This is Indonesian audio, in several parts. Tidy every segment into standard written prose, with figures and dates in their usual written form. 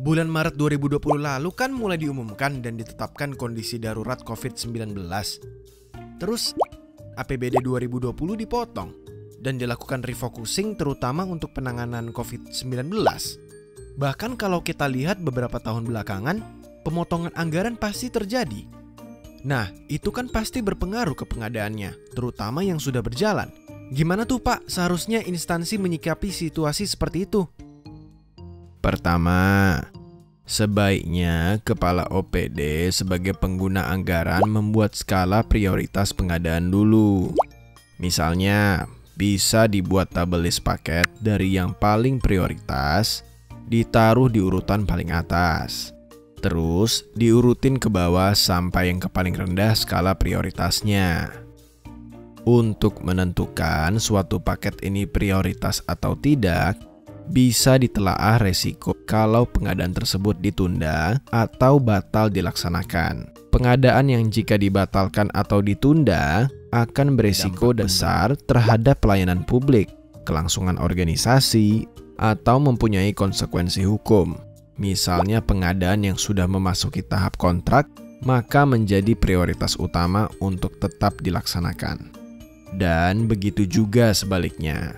Bulan Maret 2020 lalu kan mulai diumumkan dan ditetapkan kondisi darurat COVID-19. Terus APBD 2020 dipotong dan dilakukan refocusing terutama untuk penanganan COVID-19. Bahkan kalau kita lihat beberapa tahun belakangan, pemotongan anggaran pasti terjadi. Nah, itu kan pasti berpengaruh ke pengadaannya, terutama yang sudah berjalan. Gimana tuh Pak, seharusnya instansi menyikapi situasi seperti itu? Pertama, sebaiknya Kepala OPD sebagai pengguna anggaran membuat skala prioritas pengadaan dulu. Misalnya, bisa dibuat tabel list paket dari yang paling prioritas, ditaruh di urutan paling atas. Terus diurutin ke bawah sampai yang ke paling rendah skala prioritasnya. Untuk menentukan suatu paket ini prioritas atau tidak, bisa ditelaah resiko kalau pengadaan tersebut ditunda atau batal dilaksanakan. Pengadaan yang jika dibatalkan atau ditunda akan beresiko besar terhadap pelayanan publik, kelangsungan organisasi, atau mempunyai konsekuensi hukum. Misalnya pengadaan yang sudah memasuki tahap kontrak, maka menjadi prioritas utama untuk tetap dilaksanakan. Dan begitu juga sebaliknya.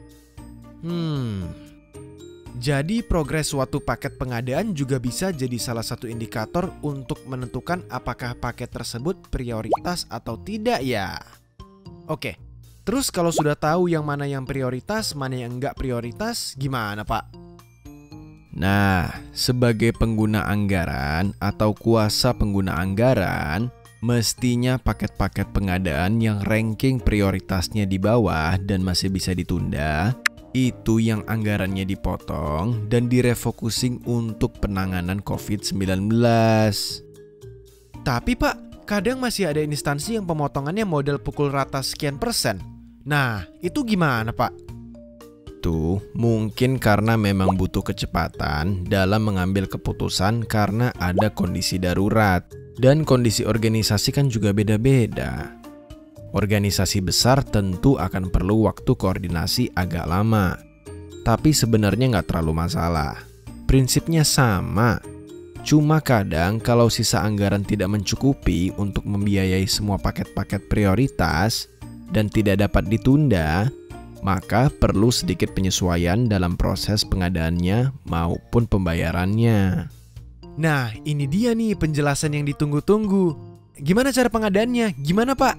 Jadi progres suatu paket pengadaan juga bisa jadi salah satu indikator untuk menentukan apakah paket tersebut prioritas atau tidak ya. Oke, terus kalau sudah tahu yang mana yang prioritas, mana yang enggak prioritas, gimana Pak? Nah, sebagai pengguna anggaran atau kuasa pengguna anggaran, mestinya paket-paket pengadaan yang ranking prioritasnya di bawah dan masih bisa ditunda, itu yang anggarannya dipotong dan direfocusing untuk penanganan COVID-19. Tapi Pak, kadang masih ada instansi yang pemotongannya model pukul rata sekian persen. Nah, itu gimana Pak? Tuh, mungkin karena memang butuh kecepatan dalam mengambil keputusan karena ada kondisi darurat. Dan kondisi organisasi kan juga beda-beda. Organisasi besar tentu akan perlu waktu koordinasi agak lama. Tapi sebenarnya nggak terlalu masalah. Prinsipnya sama. Cuma kadang kalau sisa anggaran tidak mencukupi untuk membiayai semua paket-paket prioritas dan tidak dapat ditunda, maka perlu sedikit penyesuaian dalam proses pengadaannya maupun pembayarannya. Nah, ini dia nih penjelasan yang ditunggu-tunggu. Gimana cara pengadaannya? Gimana Pak?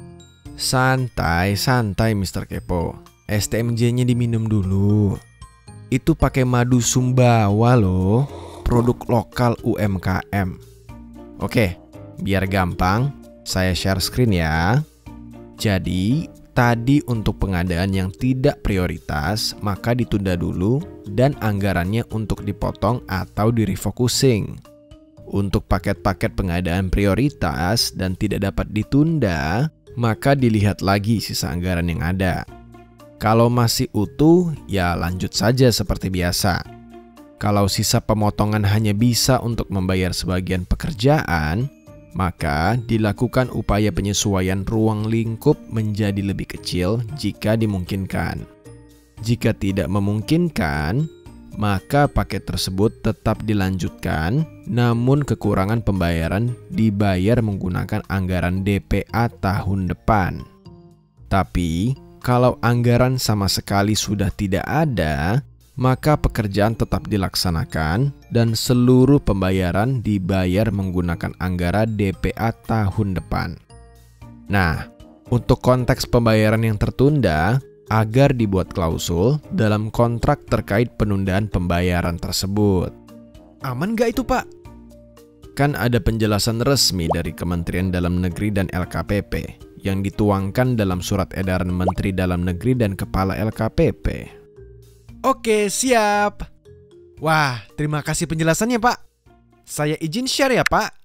Santai Mr. Kepo. STMJ-nya diminum dulu. Itu pakai madu Sumbawa loh, produk lokal UMKM. Oke, biar gampang, saya share screen ya. Jadi, tadi untuk pengadaan yang tidak prioritas, maka ditunda dulu dan anggarannya untuk dipotong atau direfocusing. Untuk paket-paket pengadaan prioritas dan tidak dapat ditunda, maka dilihat lagi sisa anggaran yang ada. Kalau masih utuh, ya lanjut saja seperti biasa. Kalau sisa pemotongan hanya bisa untuk membayar sebagian pekerjaan, maka dilakukan upaya penyesuaian ruang lingkup menjadi lebih kecil jika dimungkinkan. Jika tidak memungkinkan, maka paket tersebut tetap dilanjutkan, namun kekurangan pembayaran dibayar menggunakan anggaran DPA tahun depan. Tapi, kalau anggaran sama sekali sudah tidak ada, maka pekerjaan tetap dilaksanakan dan seluruh pembayaran dibayar menggunakan anggaran DPA tahun depan. Nah, untuk konteks pembayaran yang tertunda, agar dibuat klausul dalam kontrak terkait penundaan pembayaran tersebut. Aman nggak itu Pak? Kan ada penjelasan resmi dari Kementerian Dalam Negeri dan LKPP yang dituangkan dalam surat edaran Menteri Dalam Negeri dan Kepala LKPP. Oke, siap. Wah, terima kasih penjelasannya Pak. Saya izin share ya Pak.